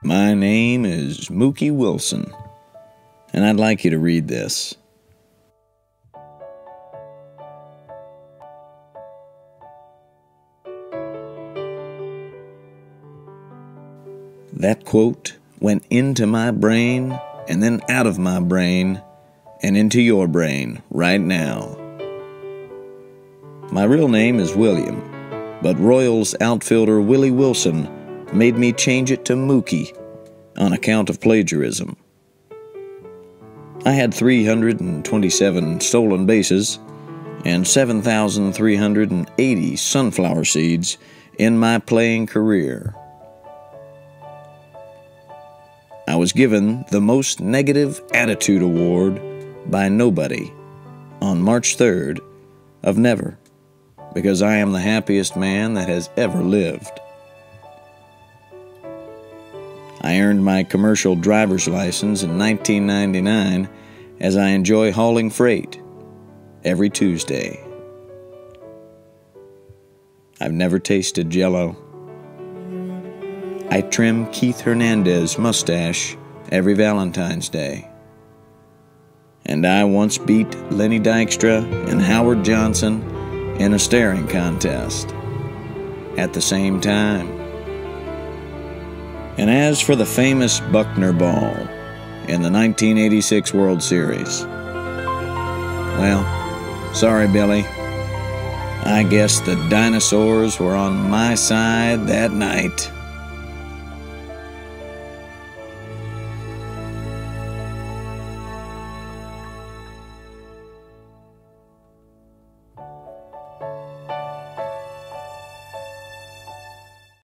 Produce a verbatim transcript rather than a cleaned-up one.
My name is Mookie Wilson, and I'd like you to read this. That quote went into my brain and then out of my brain and into your brain right now. My real name is William, but Royals outfielder Willie Wilson made me change it to Mookie on account of plagiarism. I had three hundred twenty-seven stolen bases and seven thousand three hundred eighty sunflower seeds in my playing career. I was given the Most Negative Attitude Award by nobody on March third of never, because I am the happiest man that has ever lived. I earned my commercial driver's license in nineteen ninety-nine as I enjoy hauling freight every Tuesday. I've never tasted Jell-O. I trim Keith Hernandez's mustache every Valentine's Day. And I once beat Lenny Dykstra and Howard Johnson in a staring contest at the same time. And as for the famous Buckner Ball in the nineteen eighty-six World Series, well, sorry, Billy. I guess the dinosaurs were on my side that night.